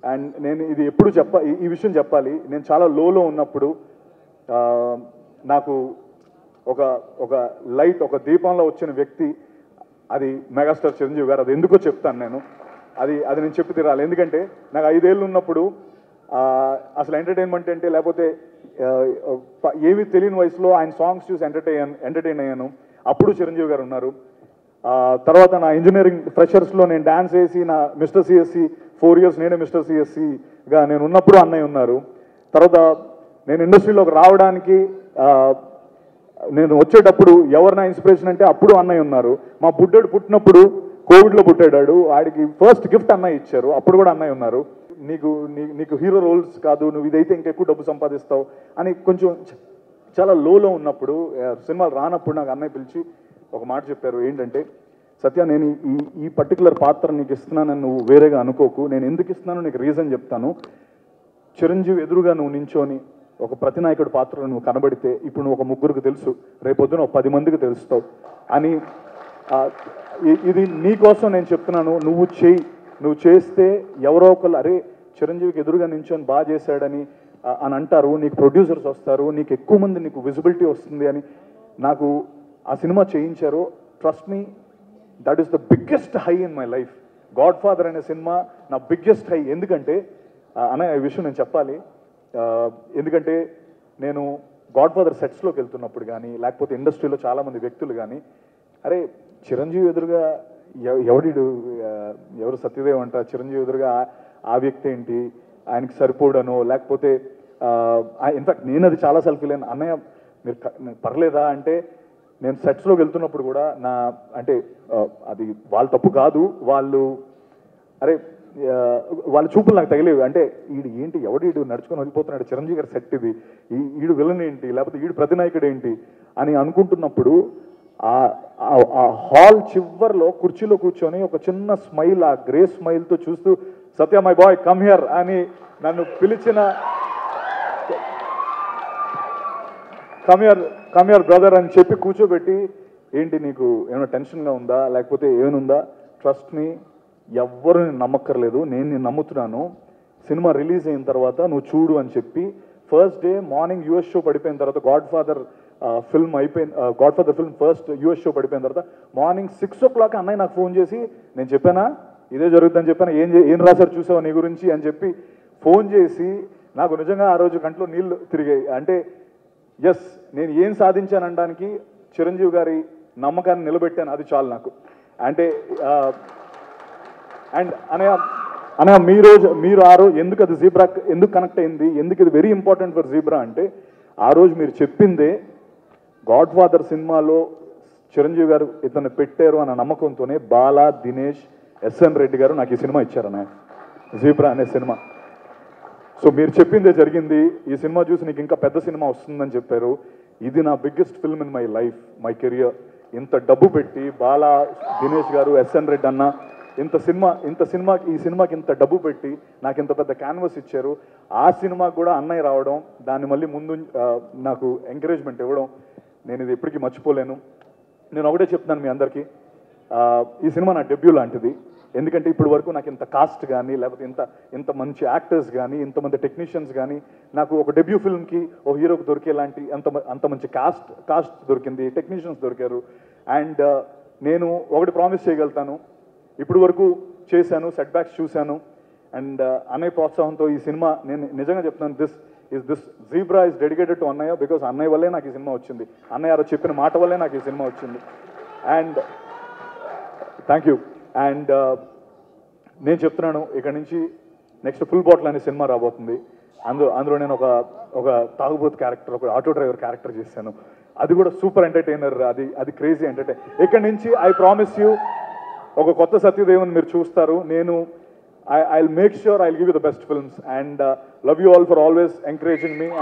And నేను ఇది ఎప్పుడు ఈ విషయం చెప్పాలి. నేను చాలా లోలో ఉన్నప్పుడు నాకు ఒక లైట్, ఒక దీపంలో వచ్చిన వ్యక్తి అది మెగాస్టార్ చిరంజీవి గారు. అది ఎందుకో చెప్తాను నేను. అది నేను చెప్పి తీరాలి. ఎందుకంటే నాకు 5 ఏళ్ళు ఉన్నప్పుడు అసలు ఎంటర్టైన్మెంట్ అంటే లేకపోతే ఏమీ తెలియని వయసులో ఆయన సాంగ్స్ చూసి ఎంటర్టైన్ అయ్యాను. అప్పుడు చిరంజీవి గారు ఉన్నారు. తర్వాత నా ఇంజనీరింగ్ ఫ్రెషర్స్లో నేను డాన్స్ వేసి నా మిస్టర్ సిఎస్సి 4 years నేనే మిస్టర్ సిఎస్సిగా నేను ఉన్నప్పుడు అన్నయ్య ఉన్నారు. తర్వాత నేను ఇండస్ట్రీలోకి రావడానికి నేను వచ్చేటప్పుడు ఎవరు నా ఇన్స్పిరేషన్ అంటే అప్పుడు అన్నయ్య ఉన్నారు. మా బుడ్డడు పుట్టినప్పుడు కోవిడ్లో పుట్టాడు. ఆడికి ఫస్ట్ గిఫ్ట్ అన్నయ్య ఇచ్చారు. అప్పుడు కూడా అన్నయ్య ఉన్నారు. నీకు హీరో రోల్స్ కాదు, నువ్వు ఇదైతే ఇంకెక్కువ డబ్బు సంపాదిస్తావు అని కొంచెం చాలా లోలో ఉన్నప్పుడు, సినిమాలు రానప్పుడు నాకు అన్నయ్య పిలిచి ఒక మాట చెప్పారు. ఏంటంటే, సత్య, నేను ఈ పర్టికులర్ పాత్ర నీకు ఇస్తున్నానని నువ్వు వేరేగా అనుకోకు. నేను ఎందుకు ఇస్తున్నానో నీకు రీజన్ చెప్తాను. చిరంజీవి ఎదురుగా నువ్వు నించోని ఒక ప్రతినాయకుడి పాత్రలో నువ్వు కనబడితే ఇప్పుడు నువ్వు ఒక 3కి తెలుసు, రేపొద్దున ఒక 10 మందికి తెలుస్తావు అని. ఇది నీకోసం నేను చెప్తున్నాను. నువ్వు చేస్తే ఎవరో ఒకళ్ళు అరే చిరంజీవికి ఎదురుగా నించొని బాగా చేశాడని అంటారు. నీకు ప్రొడ్యూసర్స్ వస్తారు, నీకు ఎక్కువ మంది నీకు విజిబిలిటీ వస్తుంది అని నాకు ఆ సినిమా చేయించారు. Trust me, that is the biggest high in my life. Godfather అనే సినిమా నా బిగ్గెస్ట్ హై. ఎందుకంటే అనే ఈ విషయం నేను చెప్పాలి. ఎందుకంటే నేను గాడ్ ఫాదర్ సెట్స్లోకి వెళ్తున్నప్పుడు కానీ లేకపోతే ఇండస్ట్రీలో చాలామంది వ్యక్తులు కానీ అరే చిరంజీవి ఎదురుగా ఎవరు సత్యదేవ్ అంట, చిరంజీవి ఎదురుగా ఆ వ్యక్తి ఏంటి, ఆయనకి సరిపోడనో లేకపోతే ఇన్ఫ్యాక్ట్ నేను అది చాలాసార్లు ఫీల్ అయినా. అన్నయ్య మీరు పర్లేదా అంటే, నేను సెట్స్లోకి వెళ్తున్నప్పుడు కూడా అంటే అది వాళ్ళ తప్పు కాదు, వాళ్ళ చూపులు నాకు తగిలేవి. అంటే ఈడు నడుచుకొని వెళ్ళిపోతున్నాడు, చిరంజీవి గారు సెట్ ఇది, ఈడు విలన్ ఏంటి, లేకపోతే ఈడు ప్రతినాయకుడు ఏంటి అని అనుకుంటున్నప్పుడు ఆ హాల్ చివర్లో కుర్చీలో కూర్చొని ఒక చిన్న స్మైల్, ఆ గ్రే స్మైల్తో చూస్తూ Satya my boy come here అని నన్ను పిలిచిన కమ్ హియర్ బ్రదర్ అని చెప్పి కూర్చోబెట్టి, ఏంటి నీకు ఏమైనా టెన్షన్గా ఉందా లేకపోతే ఏమైనా ట్రస్ట్ మీ, ఎవ్వరు నేను నమ్మక్కర్లేదు, నేను నమ్ముతున్నాను. సినిమా రిలీజ్ అయిన తర్వాత నువ్వు చూడు అని చెప్పి first day morning US show పడిపోయిన తర్వాత godfather film first US show పడిపోయిన తర్వాత మార్నింగ్ 6 o'clock అన్నయ్య నాకు ఫోన్ చేసి, నేను చెప్పానా ఇదే జరుగుతుందని చెప్పాను, ఏం రాశారు చూసావు నీ గురించి అని చెప్పి ఫోన్ చేసి నాకు నిజంగా ఆ రోజు కంట్లో నీళ్ళు తిరిగాయి. అంటే ఎస్, నేను ఏం సాధించాననడానికి చిరంజీవి గారి నమ్మకాన్ని నిలబెట్టాను, అది చాలు నాకు. అంటే అండ్ అనగా మీరు ఆ రోజు ఎందుకు అది జీబ్రా ఎందుకు కనెక్ట్ అయింది, ఎందుకు ఇది వెరీ ఇంపార్టెంట్ ఫర్ జీబ్రా అంటే, ఆ రోజు మీరు చెప్పిందే గాడ్ ఫాదర్ సినిమాలో చిరంజీవి గారు ఇతను పెట్టారు అన్న నమ్మకంతోనే బాలా, దినేష్, ఎస్ఎన్ రెడ్డి గారు నాకు ఈ సినిమా ఇచ్చారన్నయ్య, జీబ్రా అనే సినిమా. సో మీరు చెప్పిందే జరిగింది. ఈ సినిమా చూసి నీకు ఇంకా పెద్ద సినిమా వస్తుందని చెప్పారు. ఇది నా biggest film in my life, my career. ఇంత డబ్బు పెట్టి బాలా, దినేష్ గారు, ఎస్ఎన్ రెడ్డి అన్న ఈ సినిమాకి ఇంత డబ్బు పెట్టి నాకు ఇంత పెద్ద క్యాన్వస్ ఇచ్చారు. ఆ సినిమాకి కూడా అన్నయ్య రావడం, దాన్ని మళ్ళీ ముందు నాకు ఎంకరేజ్మెంట్ ఇవ్వడం, నేను ఇది ఎప్పటికీ మర్చిపోలేను. నేను ఒకటే చెప్తున్నాను మీ అందరికీ, ఈ సినిమా నా డెబ్యూ లాంటిది. ఎందుకంటే ఇప్పుడు వరకు నాకు ఇంత కాస్ట్ కానీ లేకపోతే ఇంత మంచి యాక్టర్స్ కానీ ఇంతమంది టెక్నీషియన్స్ కానీ నాకు ఒక డెబ్యూ ఫిల్మ్కి ఓ హీరోకి దొరికేలాంటి అంత మంచి కాస్ట్ దొరికింది, టెక్నీషియన్స్ దొరికారు. అండ్ నేను ఒకటి ప్రామిస్ చేయగలుగుతాను, ఇప్పుడు వరకు చేశాను, సెట్ బ్యాక్స్ చూశాను. అండ్ అన్నయ్య ప్రోత్సాహంతో ఈ సినిమా, నేను నిజంగా చెప్తున్నాను, this Zebra is dedicated to అన్నయ్య. బికాస్ అన్నయ్య వల్లే నాకు ఈ సినిమా వచ్చింది, అన్నయ్య చెప్పిన మాట వల్లే నాకు ఈ సినిమా వచ్చింది. And thank you. అండ్ నేను చెప్తున్నాను, ఇక్కడ నుంచి నెక్స్ట్ ఫుల్ బాటిల్ అనే సినిమా రాబోతుంది. అందులో నేను ఒక తాగుబోతు క్యారెక్టర్, ఒక ఆటో డ్రైవర్ క్యారెక్టర్ చేశాను. అది కూడా సూపర్ ఎంటర్టైనర్, అది క్రేజీ ఎంటర్టైన్. ఇక్కడ నుంచి ఐ ప్రామిస్ యూ ఒక కొత్త సత్యదేవన్ మీరు చూస్తారు. నేను I'll make sure I'll give you the best films, and love you all for always encouraging me.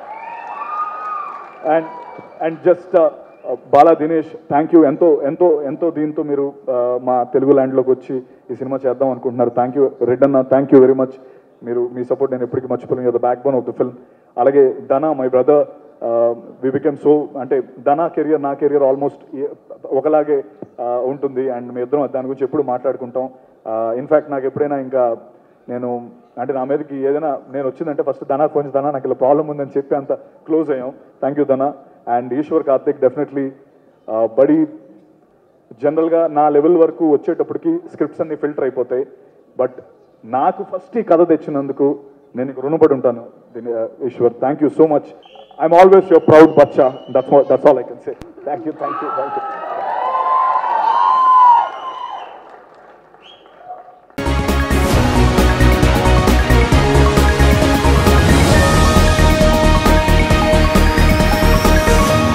And just Bala, Dinesh, thank you. ఎంతో దీంతో మీరు మా తెలుగు ల్యాండ్లోకి వచ్చి ఈ సినిమా చేద్దాం అనుకుంటున్నారు. థ్యాంక్ యూ రెడ్ అన్న, థ్యాంక్ యూ వెరీ మచ్. మీ సపోర్ట్ నేను ఎప్పటికీ మర్చిపోలేను. The backbone of the film. అలాగే Dhana, my brother, we became so, అంటే ధనా కెరియర్ నా కెరియర్ ఆల్మోస్ట్ ఒకలాగే ఉంటుంది. అండ్ మీ ఇద్దరం దాని గురించి ఎప్పుడు మాట్లాడుకుంటాం. ఇన్ఫ్యాక్ట్ నాకు ఎప్పుడైనా ఇంకా నేను అంటే నా మీదకి ఏదైనా నేను వచ్చిందంటే ఫస్ట్ ధనా కొంచెం ధనా నాకు ఇలా ప్రాబ్లం ఉందని చెప్పి అంత క్లోజ్ అయ్యాం. Thank you Dhana. And Eshwar Karthik definitely buddy జనరల్గా నా లెవెల్ వరకు వచ్చేటప్పటికి స్క్రిప్ట్స్ అన్ని ఫిల్టర్ అయిపోతాయి. బట్ నాకు ఫస్ట్ ఈ కథ తెచ్చినందుకు నేను నీకు రుణపడి ఉంటాను Eshwar. Thank you so much. I'm always your proud బచ్చా. That's all I can say. Thank you.